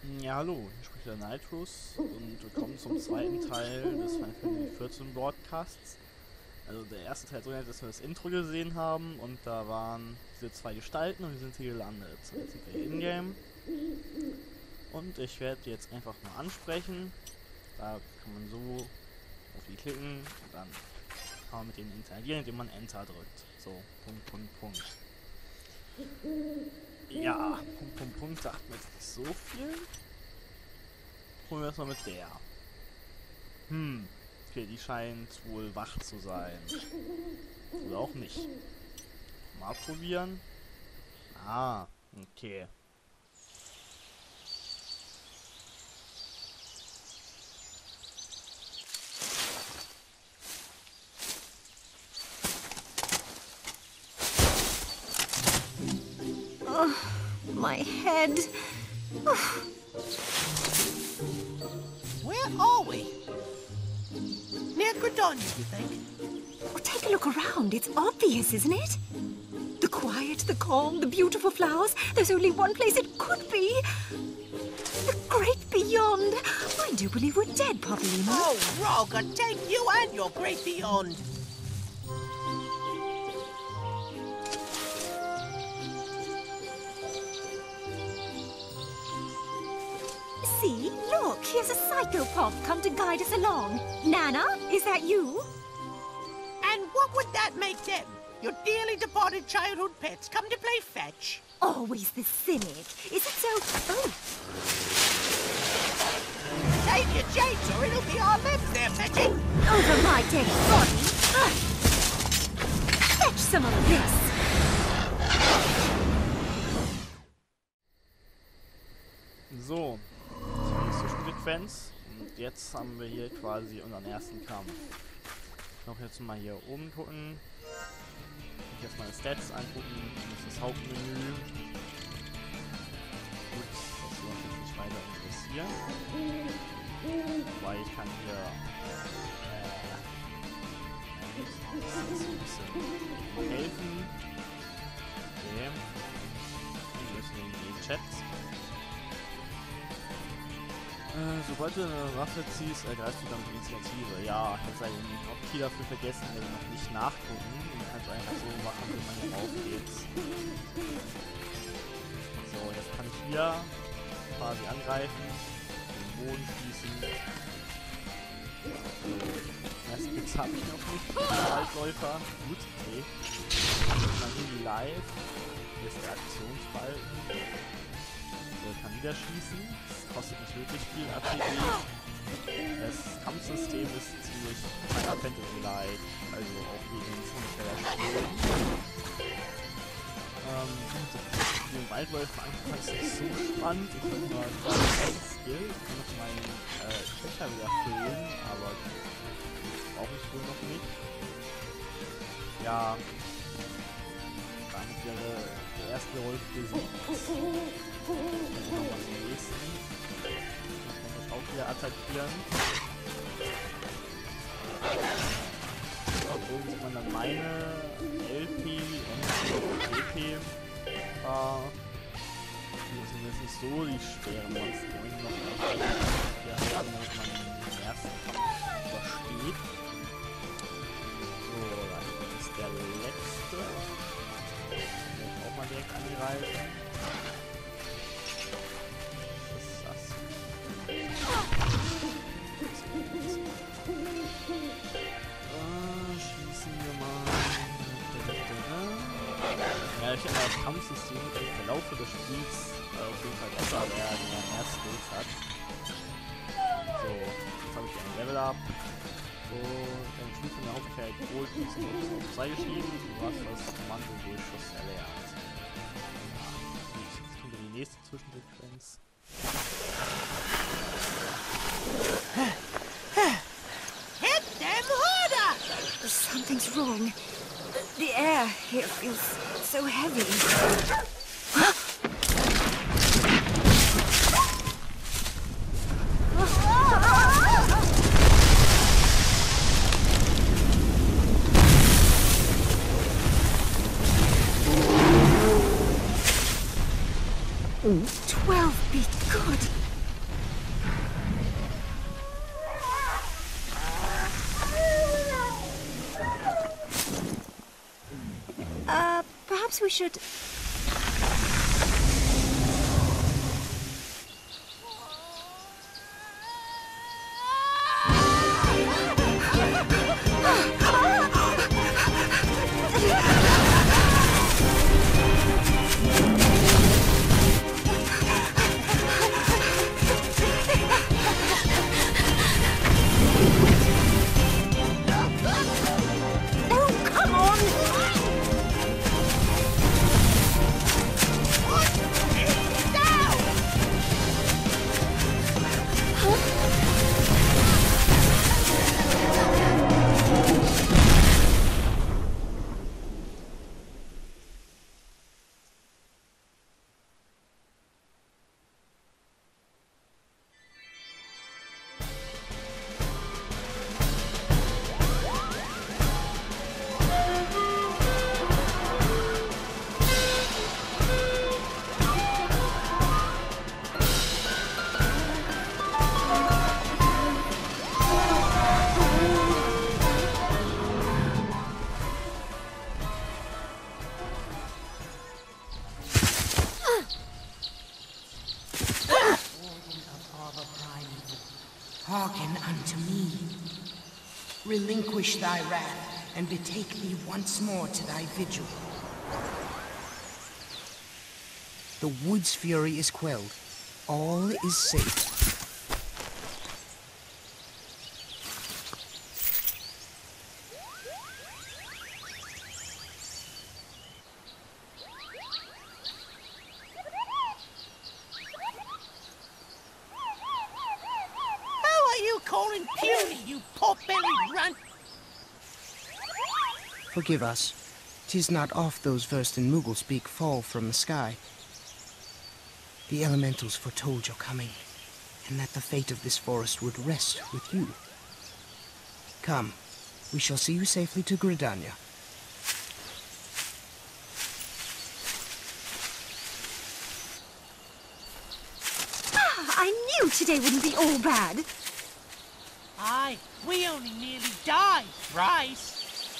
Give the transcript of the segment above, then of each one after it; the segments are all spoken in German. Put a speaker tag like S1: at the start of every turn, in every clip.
S1: Ja, hallo, hier spricht der Nitrous und willkommen zum zweiten Teil des Final Fantasy 14 Broadcasts. Also der erste Teil so nett, dass wir das Intro gesehen haben und da waren diese zwei Gestalten und wir sind hier gelandet. So, jetzt sind wir hier in-game und ich werde jetzt einfach mal ansprechen. Da kann man so auf die klicken und dann kann man mit denen interagieren, indem man Enter drückt. So, Punkt. Ja, Punkt sagt mir jetzt nicht so viel. Probieren wir es mal mit der. Okay, die scheint wohl wach zu sein. Oder auch nicht. Mal probieren. Ah, okay.
S2: My head.
S3: Where are we? Near Gridon, you think?
S2: Oh, take a look around. It's obvious, isn't it? The quiet, the calm, the beautiful flowers. There's only one place it could be. The great beyond. I do believe we're dead, Papalymo.
S3: Oh, Roger, take you and your great beyond.
S2: See? Look, here's a psychopath come to guide us along. Nana, is that you?
S3: And what would that make them? Your dearly departed childhood pets come to play fetch?
S2: Always the cynic. Is it so? Oh.
S3: Save your chains or it'll be our limbs they're fetching.
S2: Over my dead body. Fetch some of this.
S1: So, das war die Zwischensequenz und jetzt haben wir hier quasi unseren ersten Kampf. Noch jetzt mal hier oben gucken. Ich jetzt meine Stats angucken, das ist das Hauptmenü. Gut, das soll uns jetzt nicht weiter interessieren. Weil ich kann hier so ein bisschen helfen. Okay. Und wir müssen in die Chats. Sobald du eine Waffe ziehst, ergreifst du dann die Initiative. Ja, ich habe einen Hotkey dafür vergessen, den noch nicht nachgucken. Du kannst einfach so machen, wie man hier drauf geht. So, jetzt kann ich hier quasi angreifen, den Boden schießen. So, erst Blitz habe ich noch nicht. Waldläufer. Gut, okay. Dann hier die Live. Hier ist der Aktionsbalken. Kann wieder schießen. Das kostet nicht wirklich viel ATB. Das Kampfsystem ist ziemlich Final Fantasy-like, also auch wegen ziemlich heller Spielen. Den Waldwolf angucken ist nicht so spannend. Ich habe nur einen Skill. Ich kann noch meinen Köcher wieder füllen, aber brauche ich wohl noch nicht. Ja. Damit wäre der erste Wolf besiegt. Dann machen wir den nächsten. Dann kann das auch wieder attackieren. So sieht man dann meine LP und DP. Die sind jetzt nicht so die schweren Monster, die noch hier haben, damit man den ersten Kampf übersteht. So, dann ist der letzte. Den werde ich auch mal direkt angreifen. Schießen wir mal. Ja, ich denke, das Kampfsystem wird im Verlauf des Spiels auf jeden Fall besser werden, wenn man mehr Skills hat. So, jetzt habe ich ein Level Up. So, deine Stufe in der Hauptfähigkeit Gold ist auf 2 geschrieben. Du hast das Kommando-Durchschuss erlernt. Ja, gut, jetzt kommt die nächste Zwischensequenz.
S3: Hit them harder!
S2: Something's wrong. The air here feels so heavy. Be good. Perhaps we should...
S4: Hearken unto me. Relinquish thy wrath, and betake thee once more to thy vigil. The wood's fury is quelled. All is safe.
S3: Calling puny, you pot-bellied runt!
S4: Forgive us. 'Tis not oft those versed in Moogle speak fall from the sky. The elementals foretold your coming, and that the fate of this forest would rest with you. Come, we shall see you safely to Gridania.
S2: I knew today wouldn't be all bad.
S3: Aye, we only nearly died, Bryce.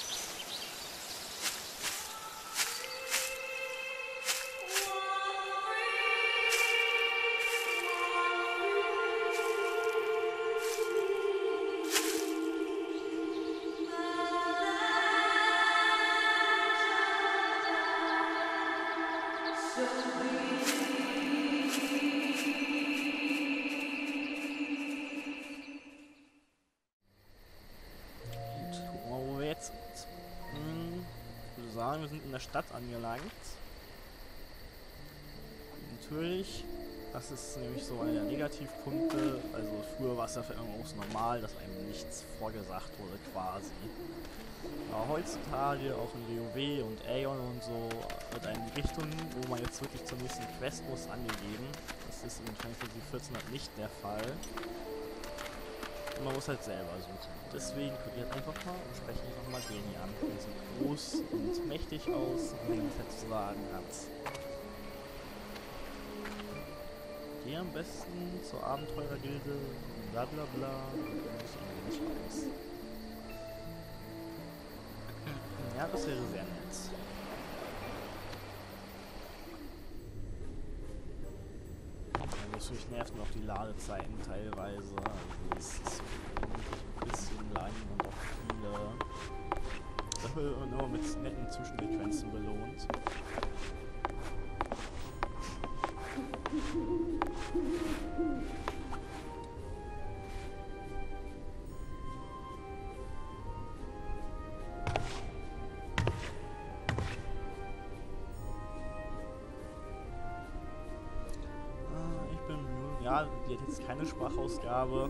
S1: Wir sind in der Stadt angelangt. Natürlich, das ist nämlich so einer der Negativpunkte. Also früher war es ja für irgendwas normal, dass einem nichts vorgesagt wurde quasi. Aber heutzutage auch in WoW und Aeon und so wird eine Richtung, wo man jetzt wirklich zur nächsten Quest muss, angegeben. Das ist in Final Fantasy 14 halt nicht der Fall. Und man muss halt selber suchen. Deswegen probiert einfach mal und spreche einfach mal Geni an. Der sieht groß und mächtig aus und wenn es zu sagen hat. Geh am besten zur Abenteurergilde, bla bla bla, und ich nicht weiß. Ja, das wäre sehr nett. Natürlich nerven auch die Ladezeiten teilweise. Also es ist wirklich ein bisschen lang und auch viele. Das wird nur mit netten Zwischensequenzen belohnt. Ja, die hat jetzt keine Sprachausgabe.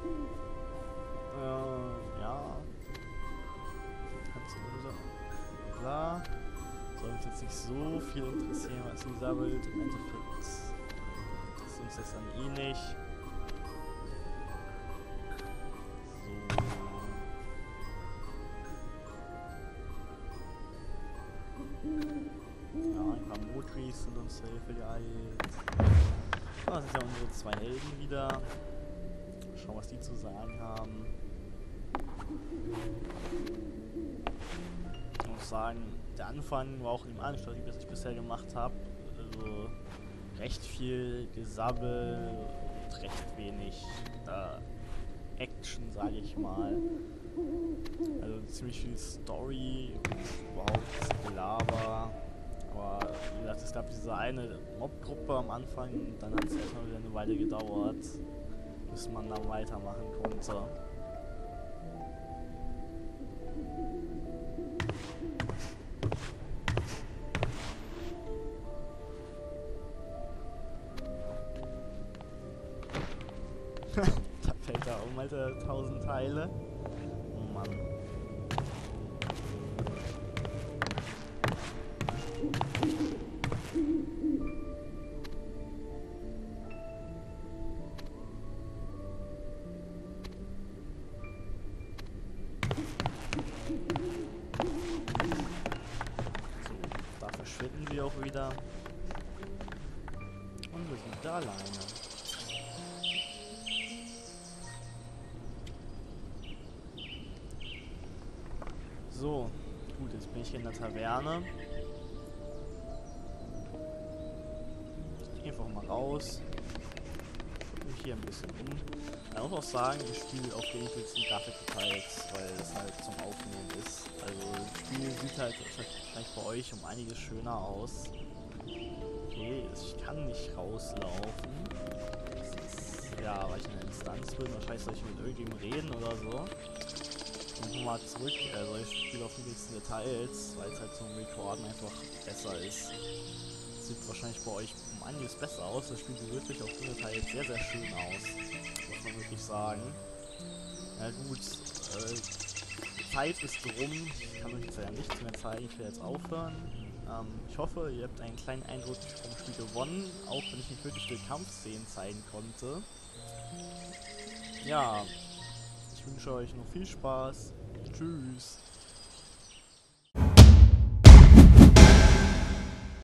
S1: Ja. Kannst du so. Klar. Soll uns jetzt nicht so viel interessieren, was sie sammelt. Im Endeffekt ist uns das dann eh nicht. So. Ja, ein paar Motris sind uns Hilfe geeilt. Das sind ja unsere zwei Helden wieder. Schauen, was die zu sagen haben. Ich muss sagen, der Anfang war auch im Anschluss, wie ich bisher gemacht habe. Also recht viel Gesabbel und recht wenig Action, sage ich mal. Also ziemlich viel Story und überhaupt Gelaber. Aber wie gesagt, es gab diese eine Mobgruppe am Anfang und dann hat es erstmal wieder eine Weile gedauert, bis man da weitermachen konnte. Da fällt er um, Alter, 1000 Teile. Oh Mann. So, da verschwinden wir auch wieder. Und wir sind da alleine. So, gut, jetzt bin ich hier in der Taverne. Ich gehe einfach mal raus. Guck mich hier ein bisschen um. Ich muss auch sagen, ich spiele auf den niedrigsten Grafikdetails, weil es halt zum Aufnehmen ist. Also das Spiel sieht halt wahrscheinlich bei euch um einiges schöner aus. Okay, ich kann nicht rauslaufen. Das ist, ja, weil ich in der Instanz bin. Wahrscheinlich soll ich mit irgendjemandem reden oder so. Nochmal zurück, also ich spiele auf niedrigsten Details, weil es halt zum Recorden einfach besser ist. Sieht wahrscheinlich bei euch um einiges besser aus. Das Spiel sieht wirklich auf den Details sehr, sehr schön aus. Muss man wirklich sagen. Ja gut, die Zeit ist rum. Ich kann euch jetzt ja nichts mehr zeigen. Ich werde jetzt aufhören. Ich hoffe, ihr habt einen kleinen Eindruck vom Spiel gewonnen, auch wenn ich nicht wirklich viele Kampfszenen zeigen konnte. Ja. Ich wünsche euch noch viel Spaß. Tschüss.